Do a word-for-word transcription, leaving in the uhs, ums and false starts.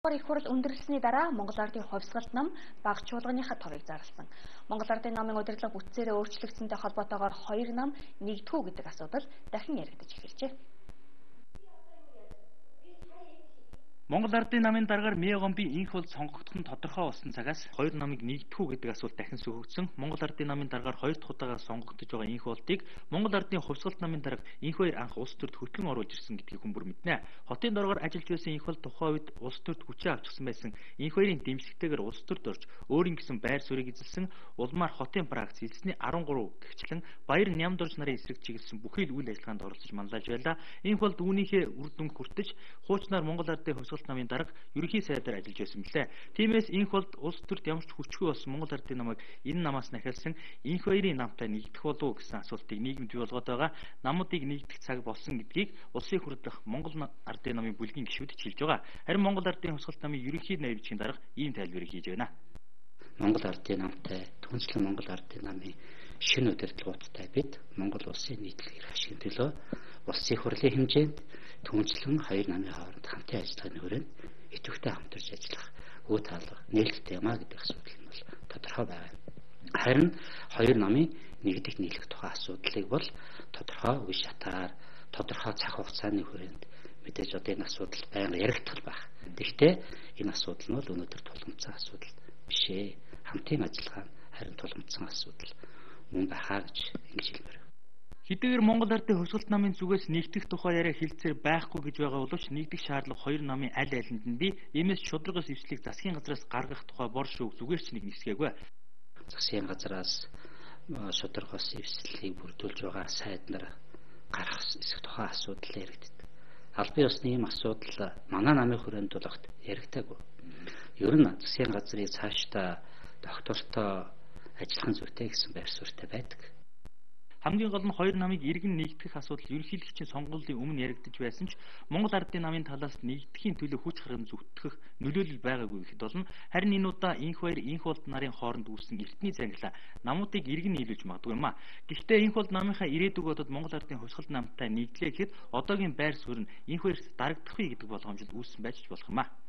Их хурл өндөрлсөний дараа Монгол Ардын хувьсгалт нам бага чуулганыхаа товыг зарласан. Монгол Ардын намын удирдлага бүтцээрээ өөрчлөгдсөнтэй холбоотойгоор хоёр нам нэгдэхүү гэдэг асуудал дахин яригдаж эхэлжээ. Монгол Ардын намын дараагаар Мегомби инх бол сонгогдох нь тодорхой болсон цагаас хоёр намыг нэгдэхүү гэдэг асуулт дахин сөхөгдсөн. Монгол Ардын намын дараагаар хоёр дахь удаагаар сонгогдож байгаа инх болтыг Монгол Ардын хувьсгалт намын дарга инх хоёр анх улс төрд хөтлөн оруулж ирсэн гэдгийг хүмүүр мэднэ. Хотын дараагаар ажиллаж байсан инх бол тухайн үед улс төрд хүчээ авчихсан байсан инх хоёрын дэмжлэгтэйгээр улс төрд орж өөрийн гэсэн байр суурийг эзэлсэн, улмаар хотын пракс эзэлсний арван гурав гэгчлэн баяр нямдурж нарын эсрэг чиглэсэн бүхий л үйл ажиллагаанд оролцож манлайлж байлаа. Инх бол үүнийхээ үр дүнд хүртэж хуучнаар Монгол Ардын хувьсгалт намын дарга ерөнхий сайдаар ажиллаж байсан билээ. Тиймээс инх бол улс төрд ямар ч хүчгүй болсон Монгол Ардын намыг энэ намаас нахиалсан инх хоёрын намтай нэгдэх болов уу гэсэн асуултыг нийгэмд бий болгоод байгаа. Намуудыг нэгдэх цаг болсон гэдгийг улсын хурлд дах Монгол Ардын намын бүлгийн гишүүд хэлж байгаа. Харин Монгол Ардын хувьсгалт намын ерөнхий найрагчийн дарга ийм тайлбарыг хийж байна. Монгол Ардын намтай түншлэн Монгол Ардын намын шинэ удирдлагуудтай бид Монгол улсын нийтлэг ашигын төлөө улсын хурлын хэмжээнд түншлэн хоёр намын хооронд хамтын ажиллагааны хүрээнд идэвхтэй хамтарч ажиллах үе таалга нээлттэй юмаа гэдэг асуудал нь бол тодорхой байна. Харин хоёр намын нэгдэх нийлэх тухай асуудлыг бол тодорхой үе шатаар тодорхой цаг хугацааны хүрээнд мэдээж одоо энэ асуудал байнга яригдах байх. Гэхдээ энэ асуудал нь бол өнөөдөр тулгымцсан асуудал биш ээ. Хамтын ажиллагаа харин тулгымцсан асуудал мөн байхаа гэж ингэж хэлмээр. Хэдийгээр Монгол Ардын хувьсгалт намын зүгээс нэгдэх тухай яриа хэлцээр байхгүй гэж байгаа боловч нэгдэх шаардлага хоёр намын аль алинд нь бий. Иймээс шударгаас эвслийг засгийн газраас гаргах тухай бор шүүг зүгээр ч нэг нисгээгүй. Засгийн газраас шударгаас эвслийг бүрдүүлж байгаа сайд нар гарах эсэх тухай асуудал яригддаг. Албан ёсны ийм асуудал манай намын хүрээнд болгоход яригдаагүй. Ер нь засгийн газрыг цаашдаа доктортой ажиллах зүйтэй гэсэн байр суурьтай байдаг. Хамгийн гол нь хоёр намыг иргэн нэгдэх асуудал ерөнхийлөгчийн сонгуулийн өмнө яригдж байсан ч Монгол Ардын намын талаас нэгдэхийн төлөө хүч харган зүтгэх нөлөөлөл байгаагүй гэхэд болно. Харин энэ удаа инх хоёр инх болд нарын хооронд үүссэн эртний зангилаа намуудыг иргэн нийлүүлж магадгүй юм а. Гэхдээ инх болд намынхаа ирээдүг бодоод Монгол Ардын хувьсгалт намтай нэгдлээ гэхэд одоогийн байр суурь нь инх хоёрт дарагдах вэ гэдэг болгоомжид үүссэн байж болох юм а.